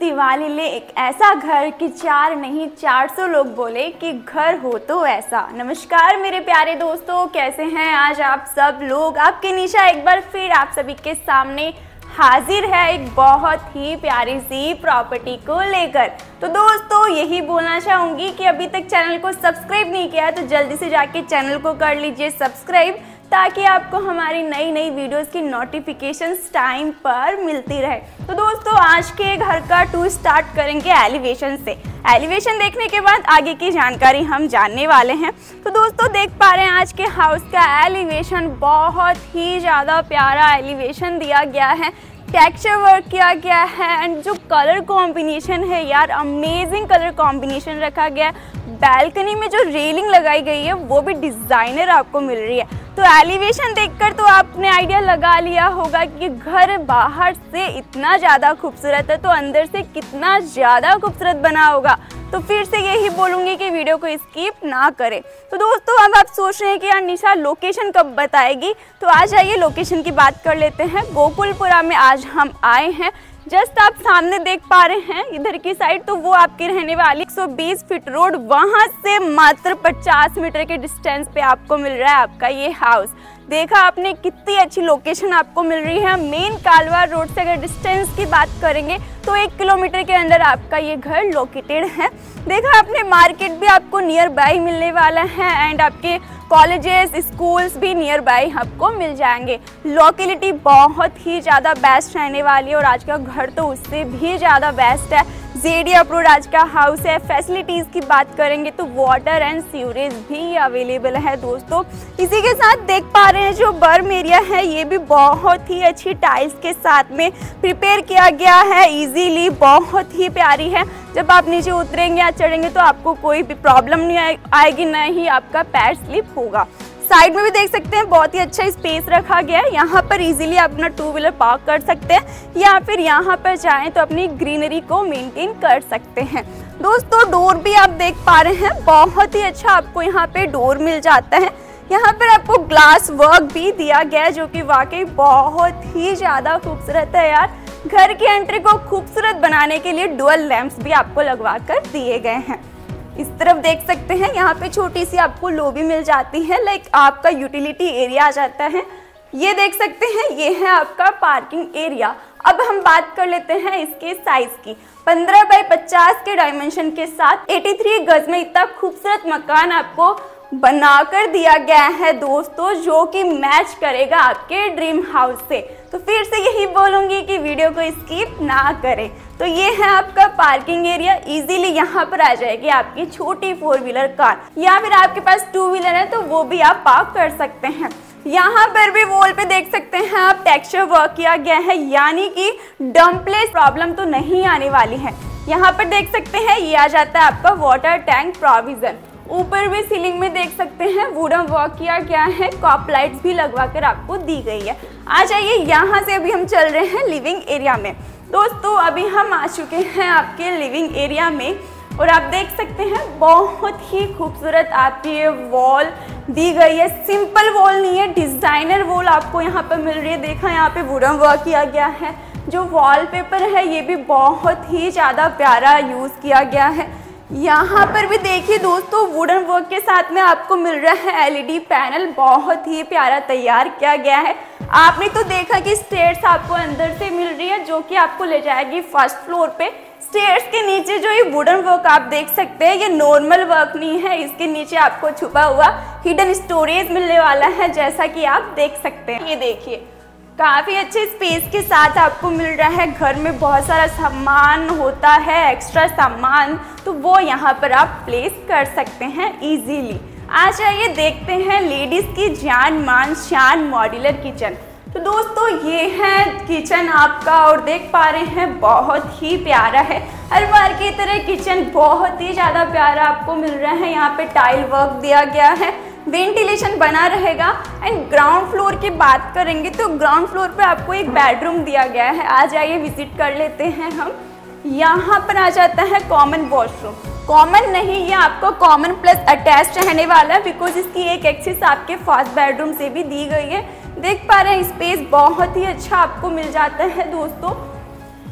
दिवाली ले एक ऐसा घर कि 4 नहीं 400 लोग बोले कि घर हो तो ऐसा। नमस्कार मेरे प्यारे दोस्तों, कैसे हैं आज आप सब लोग। आपकी निशा एक बार फिर आप सभी के सामने हाजिर है एक बहुत ही प्यारी सी प्रॉपर्टी को लेकर। तो दोस्तों यही बोलना चाहूँगी कि अभी तक चैनल को सब्सक्राइब नहीं किया है तो जल्दी से जाके चैनल को कर लीजिए सब्सक्राइब, ताकि आपको हमारी नई नई वीडियोस की नोटिफिकेशंस टाइम पर मिलती रहे। तो दोस्तों आज के घर का टूर स्टार्ट करेंगे एलिवेशन से। एलिवेशन देखने के बाद आगे की जानकारी हम जानने वाले हैं। तो दोस्तों देख पा रहे हैं आज के हाउस का एलिवेशन, बहुत ही ज़्यादा प्यारा एलिवेशन दिया गया है, टेक्सचर वर्क किया गया है एंड जो कलर कॉम्बिनेशन है यार, अमेजिंग कलर कॉम्बिनेशन रखा गया है। बैल्कनी में जो रेलिंग लगाई गई है वो भी डिज़ाइनर आपको मिल रही है। तो एलिवेशन देखकर तो आपने आइडिया लगा लिया होगा कि घर बाहर से इतना ज़्यादा खूबसूरत है तो अंदर से कितना ज़्यादा खूबसूरत बना होगा। तो फिर से यही बोलूँगी कि वीडियो को स्किप ना करें। तो दोस्तों अब आप सोच रहे हैं कि यार निशा लोकेशन कब बताएगी, तो आ जाइए लोकेशन की बात कर लेते हैं। गोकुलपुरा में आज हम आए हैं। जस्ट आप सामने देख पा रहे हैं इधर की साइड, तो वो आपकी रहने वाली 120 फीट रोड, वहां से मात्र 50 मीटर के डिस्टेंस पे आपको मिल रहा है आपका ये हाउस। देखा आपने कितनी अच्छी लोकेशन आपको मिल रही है। मेन कालवा रोड से अगर डिस्टेंस की बात करेंगे तो 1 किलोमीटर के अंदर आपका ये घर लोकेटेड है। देखा आपने मार्केट भी आपको नियर बाई मिलने वाला है एंड आपके कॉलेजेस स्कूल्स भी नियर बाई आपको मिल जाएंगे। लोकेलिटी बहुत ही ज़्यादा बेस्ट रहने वाली है और आज का घर तो उससे भी ज़्यादा बेस्ट है। जेडी अप्रूव्ड आज का हाउस है। फैसिलिटीज़ की बात करेंगे तो वाटर एंड सीवरेज भी अवेलेबल है दोस्तों। इसी के साथ देख पा रहे हैं जो बर्म एरिया है ये भी बहुत ही अच्छी टाइल्स के साथ में प्रिपेयर किया गया है। इजीली बहुत ही प्यारी है। जब आप नीचे उतरेंगे या चढ़ेंगे तो आपको कोई भी प्रॉब्लम नहीं आएगी, ना ही आपका पैर स्लिप होगा। साइड में भी देख सकते हैं बहुत ही अच्छा स्पेस रखा गया है। यहाँ पर इजीली आप अपना 2 व्हीलर पार्क कर सकते हैं या फिर यहाँ पर चाहें तो अपनी ग्रीनरी को मेंटेन कर सकते हैं। दोस्तों डोर भी आप देख पा रहे हैं, बहुत ही अच्छा आपको यहाँ पे डोर मिल जाता है। यहाँ पर आपको ग्लास वर्क भी दिया गया है जो कि वाकई बहुत ही ज़्यादा खूबसूरत है यार। घर की एंट्री को खूबसूरत बनाने के लिए डुअल लैंप्स भी आपको लगवा कर दिए गए हैं। इस तरफ देख सकते हैं यहाँ पे छोटी सी आपको लॉबी मिल जाती है, लाइक आपका यूटिलिटी एरिया आ जाता है। ये देख सकते हैं ये है आपका पार्किंग एरिया। अब हम बात कर लेते हैं इसके साइज की। 15 बाई 50 के डायमेंशन के साथ 83 गज में इतना खूबसूरत मकान आपको बनाकर दिया गया है दोस्तों, जो कि मैच करेगा आपके ड्रीम हाउस से। तो फिर से यही बोलूँगी कि वीडियो को स्किप ना करें। तो ये है आपका पार्किंग एरिया। इजीली यहाँ पर आ जाएगी आपकी छोटी 4 व्हीलर कार, या फिर आपके पास 2 व्हीलर है तो वो भी आप पार्क कर सकते हैं। यहाँ पर भी वॉल पे देख सकते हैं आप टेक्सचर वर्क किया गया है, यानी कि डम्पलेस प्रॉब्लम तो नहीं आने वाली है। यहाँ पर देख सकते हैं ये आ जाता है आपका वाटर टैंक प्रोविजन। ऊपर भी सीलिंग में देख सकते हैं वुडन वर्क किया गया है, कॉप लाइट्स भी लगवा कर आपको दी गई है। आ जाइए यहाँ से अभी हम चल रहे हैं लिविंग एरिया में। दोस्तों अभी हम आ चुके हैं आपके लिविंग एरिया में और आप देख सकते हैं बहुत ही खूबसूरत आपकी ये वॉल दी गई है। सिंपल वॉल नहीं है, डिज़ाइनर वॉल आपको यहाँ पर मिल रही है। देखा यहाँ पे वुडन वर्क किया गया है। जो वॉलपेपर है ये भी बहुत ही ज़्यादा प्यारा यूज़ किया गया है। यहाँ पर भी देखिए दोस्तों वुडन वर्क के साथ में आपको मिल रहा है एलईडी पैनल, बहुत ही प्यारा तैयार किया गया है। आपने तो देखा कि स्टेयर्स आपको अंदर से मिल रही है जो कि आपको ले जाएगी फर्स्ट फ्लोर पे। स्टेयर्स के नीचे जो ये वुडन वर्क आप देख सकते हैं ये नॉर्मल वर्क नहीं है, इसके नीचे आपको छुपा हुआ हिडन स्टोरेज मिलने वाला है, जैसा कि आप देख सकते हैं। ये देखिए काफ़ी अच्छे स्पेस के साथ आपको मिल रहा है। घर में बहुत सारा सामान होता है, एक्स्ट्रा सामान, तो वो यहाँ पर आप प्लेस कर सकते हैं इजीली। आ जाइए देखते हैं लेडीज़ की जान मान शान मॉड्यूलर किचन। तो दोस्तों ये है किचन आपका और देख पा रहे हैं बहुत ही प्यारा है। हर बार की तरह किचन बहुत ही ज़्यादा प्यारा आपको मिल रहा है। यहाँ पे टाइल वर्क दिया गया है, वेंटिलेशन बना रहेगा। एंड ग्राउंड फ्लोर की बात करेंगे तो ग्राउंड फ्लोर पे आपको एक बेडरूम दिया गया है। आ जाइए विजिट कर लेते हैं हम। यहाँ पर आ जाता है कॉमन वॉशरूम। कॉमन नहीं, ये आपको कॉमन प्लस अटैच रहने वाला है, बिकॉज इसकी एक एक्सेस आपके फर्स्ट बेडरूम से भी दी गई है। देख पा रहे हैं स्पेस बहुत ही अच्छा आपको मिल जाता है दोस्तों।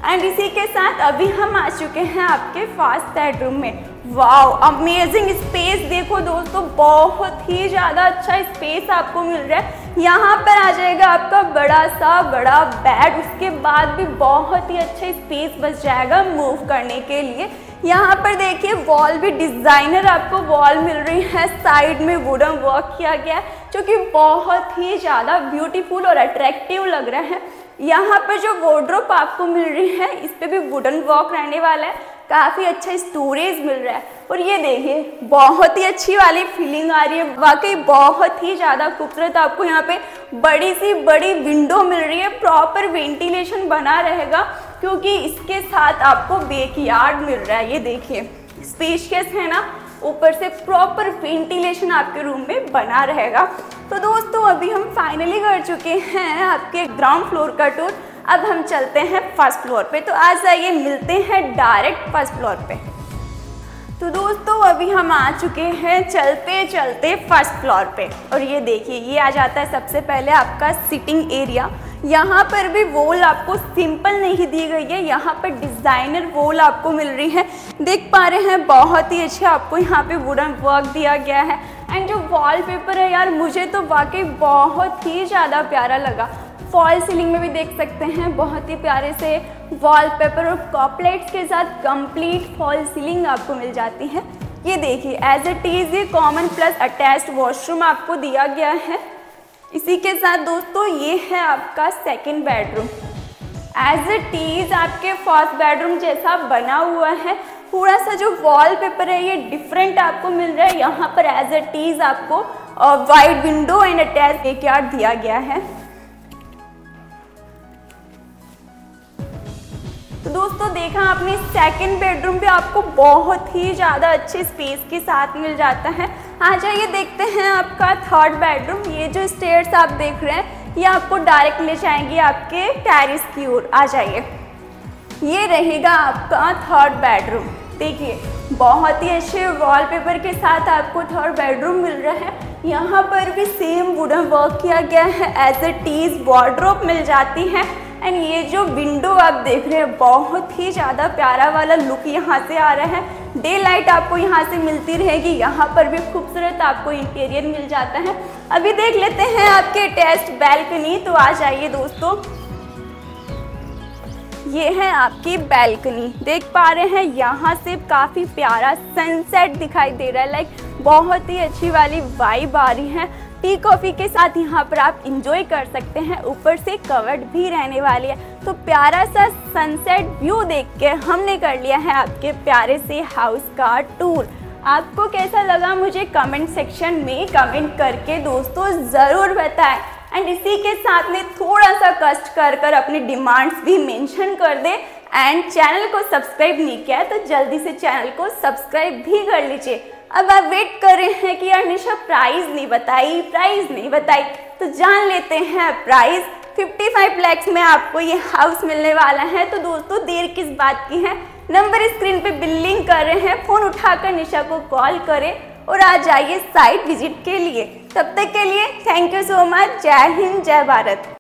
एंड इसी के साथ अभी हम आ चुके हैं आपके फर्स्ट बेडरूम में। वाओ, अमेजिंग स्पेस देखो दोस्तों, बहुत ही ज़्यादा अच्छा स्पेस आपको मिल रहा है। यहाँ पर आ जाएगा आपका बड़ा बेड, उसके बाद भी बहुत ही अच्छा स्पेस बच जाएगा मूव करने के लिए। यहाँ पर देखिए वॉल भी डिज़ाइनर आपको वॉल मिल रही है, साइड में वुडन वर्क किया गया है जो कि बहुत ही ज़्यादा ब्यूटीफुल और अट्रैक्टिव लग रहा है। यहाँ पर जो वार्डरोब आपको मिल रही है इस पे भी वुडन वर्क रहने वाला है, काफ़ी अच्छा स्टोरेज मिल रहा है। और ये देखिए बहुत ही अच्छी वाली फीलिंग आ रही है, वाकई बहुत ही ज़्यादा खूबसूरत। आपको यहाँ पे बड़ी विंडो मिल रही है, प्रॉपर वेंटिलेशन बना रहेगा क्योंकि इसके साथ आपको बैकयार्ड मिल रहा है। ये देखिए स्पेशियस है ना, ऊपर से प्रॉपर वेंटिलेशन आपके रूम में बना रहेगा। तो दोस्तों अभी हम फाइनली कर चुके हैं आपके ग्राउंड फ्लोर का टूर। अब हम चलते हैं फर्स्ट फ्लोर पे, तो आ जाइए मिलते हैं डायरेक्ट फर्स्ट फ्लोर पे। तो दोस्तों अभी हम आ चुके हैं चलते चलते फर्स्ट फ्लोर पे, और ये देखिए ये आ जाता है सबसे पहले आपका सिटिंग एरिया। यहाँ पर भी वॉल आपको सिंपल नहीं दी गई है, यहाँ पर डिज़ाइनर वॉल आपको मिल रही है, देख पा रहे हैं बहुत ही अच्छे आपको यहाँ पे वुडन वर्क दिया गया है। एंड जो वॉलपेपर है यार, मुझे तो वाकई बहुत ही ज़्यादा प्यारा लगा। फॉल सीलिंग में भी देख सकते हैं बहुत ही प्यारे से वॉलपेपर और कॉपलेट्स के साथ कंप्लीट फॉल सीलिंग आपको मिल जाती है। ये देखिए एज इट इज़ ये कॉमन प्लस अटैच्ड वॉशरूम आपको दिया गया है। इसी के साथ दोस्तों ये है आपका second bedroom, as it is आपके फर्स्ट बेडरूम जैसा बना हुआ है। थोड़ा सा जो वॉलपेपर है ये डिफरेंट आपको मिल रहा है। यहाँ पर एज इट इज़ आपको wide window and attach backyard दिया गया है। तो दोस्तों देखा आपने सेकंड बेडरूम भी आपको बहुत ही ज़्यादा अच्छे स्पेस के साथ मिल जाता है। आ जाइए देखते हैं आपका थर्ड बेडरूम। ये जो स्टेयर्स आप देख रहे हैं ये आपको डायरेक्ट ले जाएंगे आपके टेरेस की ओर। आ जाइए, ये रहेगा आपका थर्ड बेडरूम। देखिए बहुत ही अच्छे वॉलपेपर के साथ आपको थर्ड बेडरूम मिल रहा है। यहाँ पर भी सेम वुडन वर्क किया गया है, एज इट इज़ वार्डरोब मिल जाती है। एंड ये जो विंडो आप देख रहे हैं बहुत ही ज़्यादा प्यारा वाला लुक यहाँ से आ रहा है। डे लाइट आपको यहाँ से मिलती रहेगी। यहाँ पर भी खूबसूरत आपको इंटीरियर मिल जाता है। अभी देख लेते हैं आपके अटैच्ड बैल्कनी। तो आ जाइए दोस्तों, ये है आपकी बैल्कनी, देख पा रहे हैं यहाँ से काफ़ी प्यारा सनसेट दिखाई दे रहा है। लाइक बहुत ही अच्छी वाली वाइब आ रही है। टी कॉफ़ी के साथ यहाँ पर आप इंजॉय कर सकते हैं, ऊपर से कवर्ड भी रहने वाली है। तो प्यारा सा सनसेट व्यू देख के हमने कर लिया है आपके प्यारे से हाउस का टूर। आपको कैसा लगा मुझे कमेंट सेक्शन में कमेंट करके दोस्तों ज़रूर बताएं। एंड इसी के साथ में थोड़ा सा कष्ट कर कर अपनी डिमांड्स भी मेंशन कर दें। एंड चैनल को सब्सक्राइब नहीं किया तो जल्दी से चैनल को सब्सक्राइब भी कर लीजिए। अब आप वेट कर रहे हैं कि यार निशा प्राइस नहीं बताई, तो जान लेते हैं प्राइस। 55 लाख में आपको ये हाउस मिलने वाला है। तो दोस्तों देर किस बात की है, नंबर स्क्रीन पे बिलिंग कर रहे हैं, फ़ोन उठाकर निशा को कॉल करें और आ जाइए साइट विजिट के लिए। तब तक के लिए थैंक यू सो मच। जय हिंद, जय भारत।